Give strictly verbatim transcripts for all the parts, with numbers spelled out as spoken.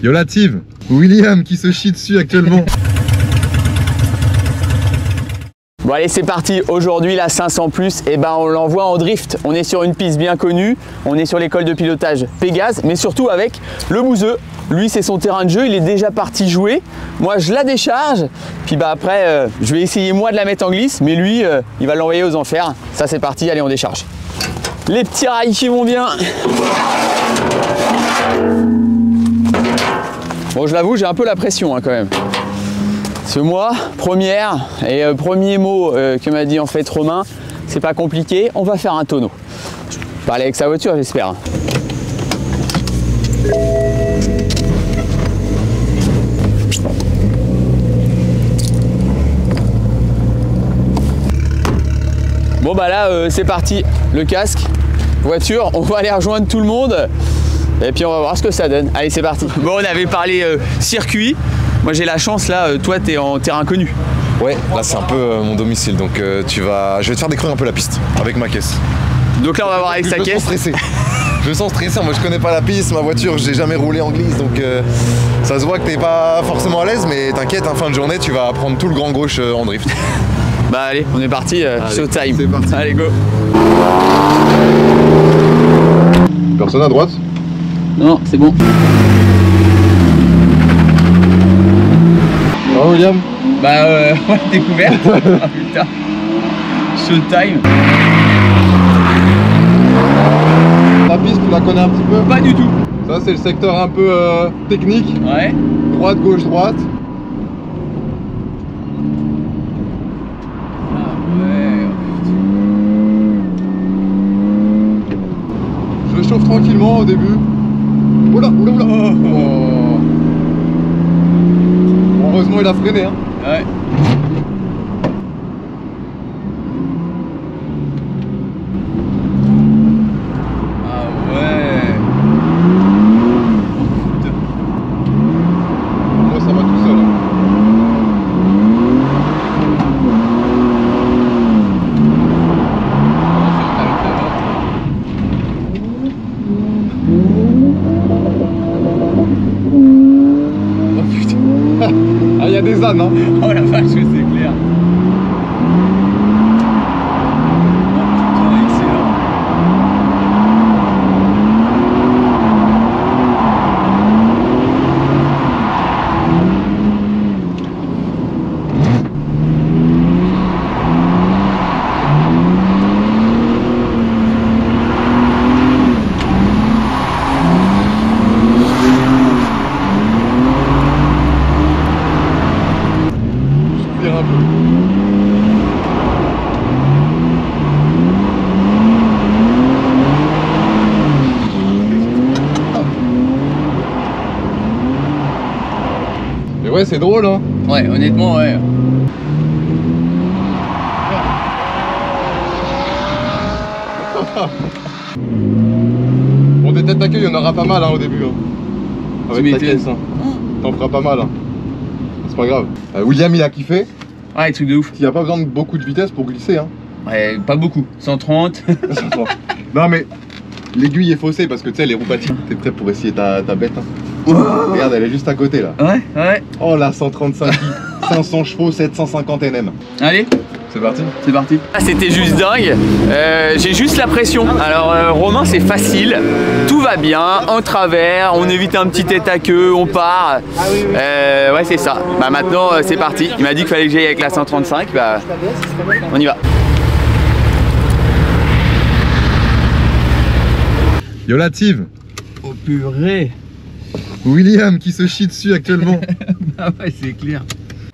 Yo la team, William qui se chie dessus actuellement. Bon allez c'est parti, aujourd'hui la cinq cents plus, et ben on l'envoie en drift. On est sur une piste bien connue, on est sur l'école de pilotage Pégase, mais surtout avec le Bouzeux. Lui c'est son terrain de jeu, il est déjà parti jouer. Moi je la décharge, puis bah après euh, je vais essayer moi de la mettre en glisse, mais lui euh, il va l'envoyer aux enfers. Ça c'est parti, allez on décharge. Les petits rails qui vont bien. Bon je l'avoue j'ai un peu la pression hein, quand même. Ce mois, première et euh, premier mot euh, que m'a dit en fait Romain, c'est pas compliqué, on va faire un tonneau. Je vais parler avec sa voiture j'espère. Bon bah là euh, c'est parti, le casque, voiture, on va aller rejoindre tout le monde et puis on va voir ce que ça donne. Allez c'est parti. Bon on avait parlé euh, circuit. Moi j'ai la chance là, euh, toi t'es en terrain connu. Ouais, là c'est un peu euh, mon domicile, donc euh, tu vas, je vais te faire découvrir un peu la piste avec ma caisse. Donc là on va voir avec je sa me caisse. Sens stressé. Je me sens stressé, moi je connais pas la piste, ma voiture, j'ai jamais roulé en glisse, donc euh, ça se voit que t'es pas forcément à l'aise, mais t'inquiète, en fin de journée tu vas prendre tout le grand gauche euh, en drift. Bah allez, on est parti, euh, allez, showtime. C'est parti. Allez go. Personne à droite? Non, c'est bon. Oh William. Bah euh, ouais, découverte. Oh putain. Showtime. La piste, tu la connais un petit peu? Pas du tout. Ça c'est le secteur un peu euh, technique. Ouais. Droite, gauche, droite. Ah ouais. Je chauffe tranquillement au début. Oula, oula, oula. Oh. Heureusement il a freiné hein. Ouais. Ah ouais. Oh putain. Moi ça va tout seul. Hein. Oh putain. Ah il y a des ânes hein. Oh la vache, c'est clair. Oh putain, excellent. Un peu. Mais ouais c'est drôle hein. Ouais, honnêtement, ouais. Bon des têtes d'accueil il y en aura pas mal hein, au début hein. Avec ta caisse hein. T'en feras pas mal hein. C'est pas grave. Euh, William il a kiffé. Ouais, truc de ouf. Il n'y a pas besoin de beaucoup de vitesse pour glisser hein. Ouais, pas beaucoup. cent trente. Non mais l'aiguille est faussée parce que tu sais les roues bâties. T'es prêt pour essayer ta, ta bête hein. Oh. Regarde elle est juste à côté là. Ouais, ouais. Oh la cent trente-cinq i, cinq cents chevaux, sept cent cinquante Nm. Allez, C'est parti. c'est parti. Ah, c'était juste dingue. Euh, J'ai juste la pression. Alors euh, Romain c'est facile. Tout va bien, en travers, on évite un petit tête à queue, on part. Euh, ouais c'est ça. Bah maintenant euh, c'est parti. Il m'a dit qu'il fallait que j'aille avec la cent trente-cinq. Bah on y va. Yo la team, Oh purée. William qui se chie dessus actuellement. Ah ouais c'est clair.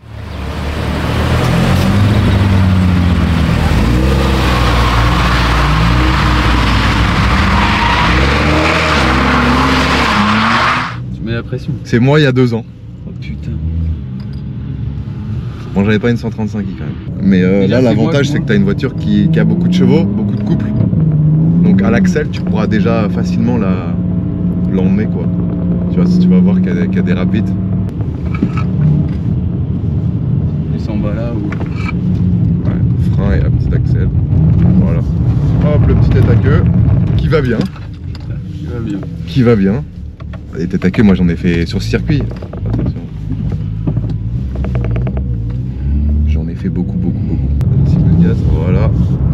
Tu mets la pression. C'est moi il y a deux ans. Oh putain. Bon j'avais pas une cent trente-cinq i quand même. Mais euh, Déjà, là c'est l'avantage moi, c'est que tu as une voiture qui, qui a beaucoup de chevaux, beaucoup de couple. Donc à l'axel tu pourras déjà facilement la l'emmener quoi. Tu vois si tu vas voir qu'elle qu dérape vite. Plus en bas là ou. Ouais, frein et un petit axel. Voilà. Hop le petit tête à queue qui va bien. Qui va bien. Qui va bien. Des têtes à queue, moi j'en ai fait sur circuit. Attention. J'en ai fait beaucoup, beaucoup, beaucoup. Un petit peu de gaz, voilà.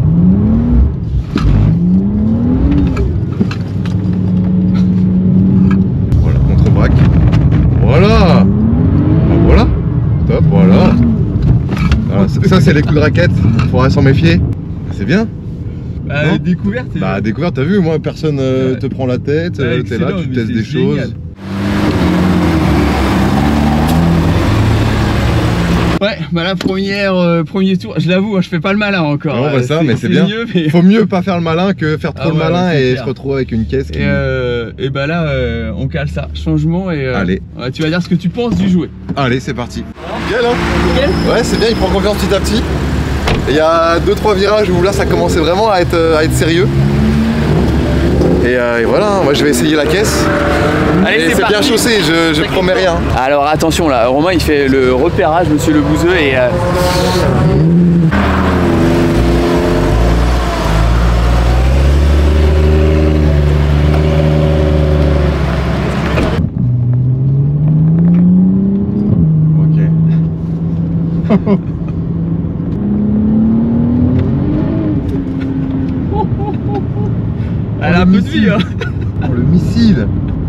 Voilà, contre-braque. Voilà. Ah, voilà. Top, voilà. Voilà, ça c'est les coups de raquette, faudra s'en méfier. C'est bien. Bah, découverte. Bah découverte, t'as vu, moi personne euh, ouais. te prend la tête, ouais, t'es là, tu testes des génial. choses. Ouais, bah là première, euh, premier tour, je l'avoue, je fais pas le malin encore. Non, bah ça, mais c'est bien. Mieux, mais... Faut mieux pas faire le malin que faire trop ah, le ouais, malin et clair. Se retrouver avec une caisse. Qui... Et, euh, et bah là, euh, on cale ça, changement et. Euh, Allez. Ouais, tu vas dire ce que tu penses du jouet. Allez, c'est parti. Nickel, hein. Nickel. Ouais, c'est bien, il prend confiance petit à petit. Il y a deux trois virages où là ça commençait vraiment à être, à être sérieux. Et, euh, et voilà, moi je vais essayer la caisse. Allez, c'est bien chaussé, je, je promets rien. Alors attention là, Romain il fait le repérage, monsieur le bouseux, et euh... ok. Elle a un peu de vie, hein. Oh, le missile.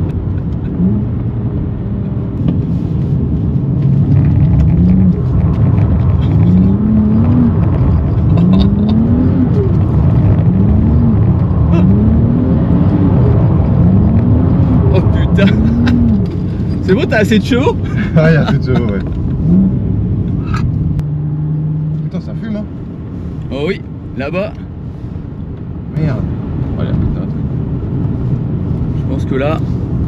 Oh putain. C'est bon, t'as assez de chevaux? Ah, il y a assez de chevaux, ouais. Putain, ça fume, hein. Oh oui, là-bas. Merde. Oh, il y a peut-être un truc. Je pense que là...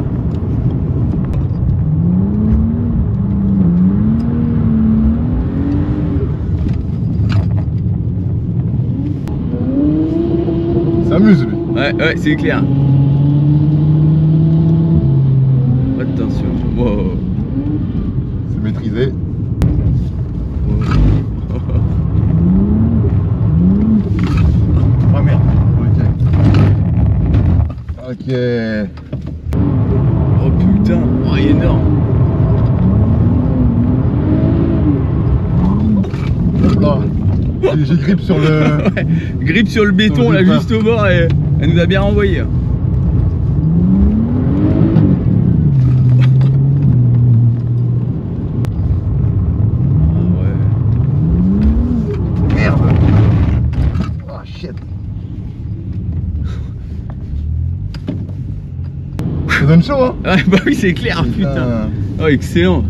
Il s'amuse, lui. Ouais, ouais, c'est clair. Attention. Wow. C'est maîtrisé. Oh merde. Ok. Ok. Oh putain. Oh, il est énorme. Oh. J'ai grippe sur le... Ouais, grippe sur le béton sur le là juste au bord et elle nous a bien renvoyé. Ça donne chaud, hein. Ouais, bah oui, c'est clair, putain, putain. Oh, excellent.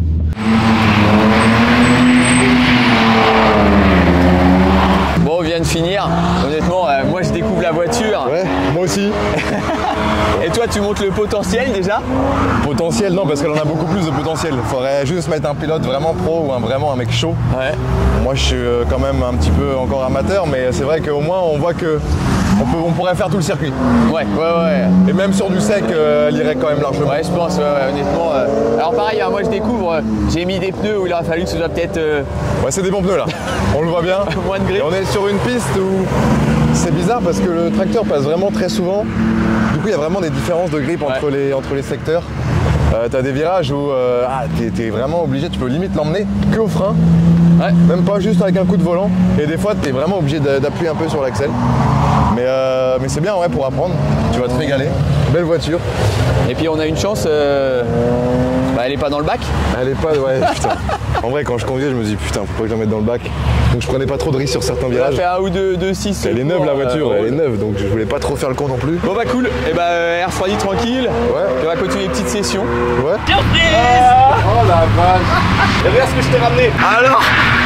Bon, on vient de finir. Honnêtement, euh, moi je découvre la voiture. Ouais, moi aussi. Et toi, tu montes le potentiel déjà? Potentiel, non, parce qu'elle en a beaucoup plus de potentiel. Faudrait juste mettre un pilote vraiment pro ou un, vraiment un mec chaud. Ouais. Moi, je suis quand même un petit peu encore amateur, mais c'est vrai qu'au moins, on voit que on, peut, on pourrait faire tout le circuit. Ouais, ouais, ouais. Et même sur du sec, euh, elle irait quand même largement. Ouais, je pense, ouais, ouais, honnêtement. Euh... Alors pareil, hein, moi je découvre, euh, j'ai mis des pneus où il aurait fallu que ce soit peut-être... Euh... Ouais, c'est des bons pneus là. On le voit bien. Moins de grippe. Et on est sur une piste où c'est bizarre parce que le tracteur passe vraiment très souvent. Du coup, il y a vraiment des différences de grippe entre, ouais. les, entre les secteurs. Euh, t'as des virages où euh, ah, t'es es vraiment obligé, tu peux limite l'emmener que au frein. Ouais. Même pas juste avec un coup de volant. Et des fois, t'es vraiment obligé d'appuyer un peu sur l'axel. Mais, euh, mais c'est bien ouais, pour apprendre. Tu vas te régaler. Belle voiture. Et puis on a une chance, euh... bah, elle est pas dans le bac. Elle est pas, ouais, putain. En vrai, quand je conduisais, je me dis putain, faut pas que je la mette dans le bac. Donc je prenais pas trop de risques sur certains virages. Elle a fait un ou deux, deux six. Elle est neuve la voiture, euh, elle est neuve, donc je voulais pas trop faire le con non plus. Bon bah cool, et bah air refroidi tranquille. Ouais. Et on va continuer les petites sessions. Ouais. Surprise. Ah. Oh la vache. Et regarde ce que je t'ai ramené. Alors.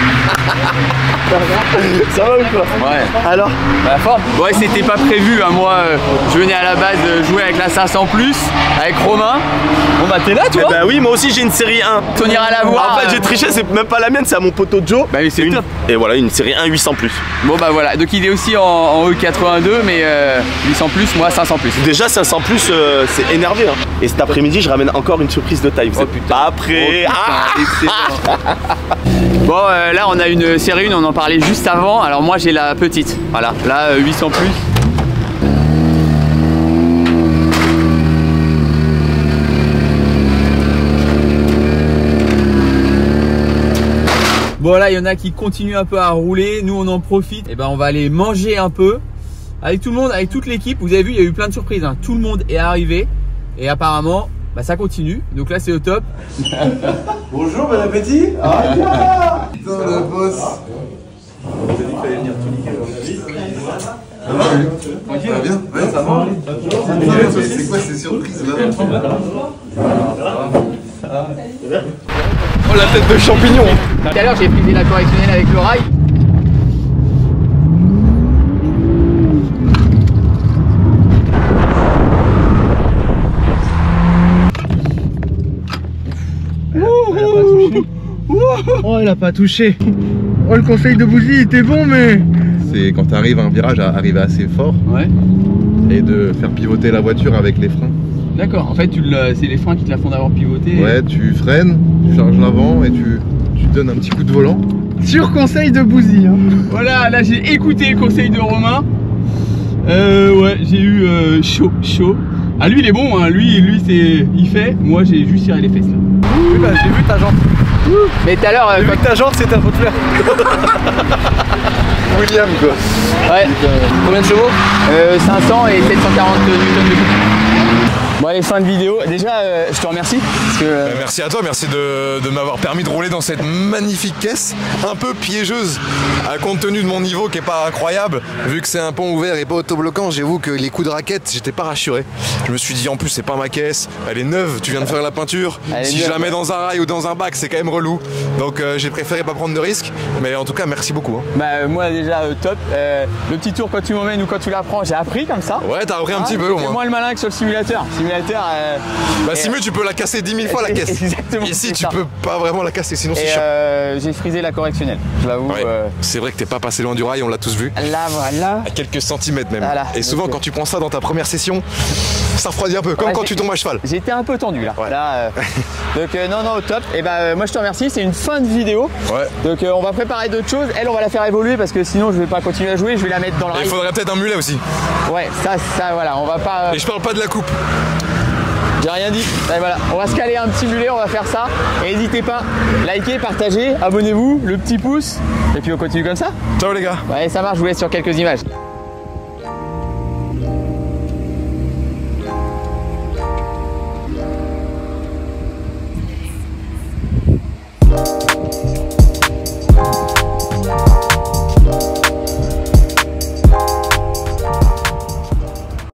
Ça va ou quoi? Ouais. Alors bah forme. Bon ouais, c'était pas prévu, hein. Moi euh, je venais à la base de jouer avec la cinq cents plus, avec Romain. Bon bah t'es là toi? Bah oui, moi aussi j'ai une série un. On ira la voir. En fait j'ai triché, c'est même pas la mienne, c'est à mon poteau Joe. Bah oui, c'est une. top. Et voilà, une série un huit cents plus. Bon bah voilà, donc il est aussi en, en E quatre-vingt-deux, mais euh, huit cents plus, moi cinq cents plus. Déjà cinq cents plus, euh, c'est énervé, hein. Et cet après-midi je ramène encore une surprise de taille. Vous oh, êtes putain. pas prêts? Oh, putain, ah bon euh, là on a une série un, on en parlait juste avant. Alors moi j'ai la petite, voilà, là euh, huit cents plus. Bon là, il y en a qui continuent un peu à rouler. Nous, on en profite. Et ben, on va aller manger un peu avec tout le monde, avec toute l'équipe. Vous avez vu, il y a eu plein de surprises. Hein. Tout le monde est arrivé et apparemment, bah, ça continue. Donc là, c'est au top. Bonjour, bon appétit. Ah, yeah. Putain, la bosse. On t'a dit qu'il fallait venir tout niquer aujourd'hui. Ça va? Ça va bien? Ouais, ça va. C'est quoi ces surprises là? Oh la tête de champignon. Tout à l'heure, j'ai frisé la correctionnelle avec le rail. Oh, il a pas touché. Oh, le conseil de Bouzy était bon, mais... C'est quand tu arrives à un virage, à arriver assez fort Ouais. et de faire pivoter la voiture avec les freins. D'accord, en fait, c'est les freins qui te la font d'abord pivoter. Ouais, tu freines, tu charges l'avant et tu, tu donnes un petit coup de volant. Sur conseil de Bouzy. Hein. Voilà, là j'ai écouté le conseil de Romain. Euh, ouais, j'ai eu euh, chaud, chaud. Ah, lui il est bon, hein. lui, lui c'est, il fait. Moi j'ai juste tiré les fesses là. Oui, bah, j'ai vu ta jante. Mais tout à l'heure, euh, J'ai vu que ta jante c'était un pot de fleur. William quoi. ouais. Combien de chevaux euh, cinq cents et sept cent quarante newtons de couple. Bon allez, fin de vidéo. Déjà, euh, je te remercie. Parce que, euh... Bah, merci à toi, merci de, de m'avoir permis de rouler dans cette magnifique caisse, un peu piégeuse, à compte tenu de mon niveau qui est pas incroyable. Vu que c'est un pont ouvert et pas autobloquant, j'avoue que les coups de raquette, j'étais pas rassuré. Je me suis dit en plus c'est pas ma caisse, elle est neuve, tu viens de faire la peinture. Elle Si est je la neuve, mets dans un rail ou dans un bac, c'est quand même relou. Donc euh, j'ai préféré pas prendre de risques. Mais en tout cas, merci beaucoup. Hein. Bah euh, moi déjà euh, top. Euh, le petit tour quand tu m'emmènes ou quand tu l'apprends, j'ai appris comme ça. Ouais, t'as appris un Ah, petit peu au c'est moins. moins le malin que sur le simulateur. Simulateur. Euh, Bah et, Simu, tu peux la casser dix mille fois la caisse. Exactement. Ici, c'est tu ça. peux pas vraiment la casser, sinon c'est Et chiant. euh, j'ai frisé la correctionnelle. Je l'avoue. Ouais. Euh, C'est vrai que t'es pas passé loin du rail, on l'a tous vu. là voilà. À quelques centimètres même. Voilà. Et souvent, Donc, quand tu prends ça dans ta première session, ça refroidit un peu, comme Ouais, quand j'ai- tu tombes à cheval. J'étais un peu tendu là. Ouais. Là, euh, donc euh, non non au top. Et bah euh, moi je te remercie. C'est une fin de vidéo. Ouais. Donc euh, on va préparer d'autres choses. Elle on va la faire évoluer parce que sinon je vais pas continuer à jouer. Je vais la mettre dans le Et il rail. faudrait peut-être un mulet aussi. Ouais ça ça voilà. On va pas. euh, Et je parle pas de la coupe. J'ai rien dit. Allez, voilà, on va se caler un petit mulet, on va faire ça. Et n'hésitez pas, likez, partagez, abonnez-vous, le petit pouce. Et puis on continue comme ça. Ciao les gars. Ouais, ça marche, je vous laisse sur quelques images.